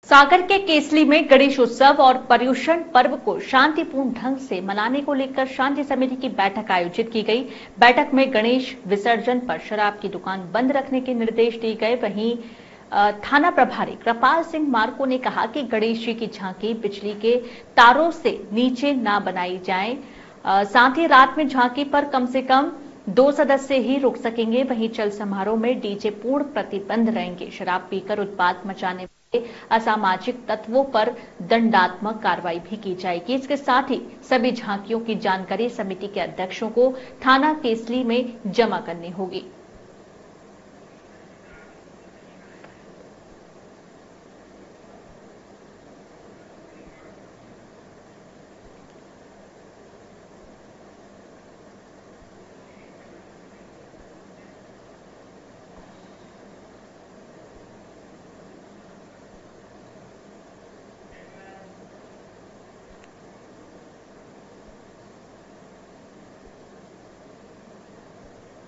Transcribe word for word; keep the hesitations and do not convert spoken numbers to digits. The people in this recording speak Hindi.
सागर के केसली में गणेश उत्सव और पर्युषण पर्व को शांतिपूर्ण ढंग से मनाने को लेकर शांति समिति की बैठक आयोजित की गई। बैठक में गणेश विसर्जन पर शराब की दुकान बंद रखने के निर्देश दिए गए। वहीं थाना प्रभारी कृपाल सिंह मार्को ने कहा कि गणेश जी की झांकी बिजली के तारों से नीचे न बनाई जाए। साथ ही रात में झांकी पर कम से कम दो सदस्य ही रुक सकेंगे। वहीं चल समारोह में डीजे पूर्ण प्रतिबंध रहेंगे। शराब पीकर उत्पात मचाने वाले असामाजिक तत्वों पर दंडात्मक कार्रवाई भी की जाएगी। इसके साथ ही सभी झांकियों की जानकारी समिति के अध्यक्षों को थाना केसली में जमा करनी होगी।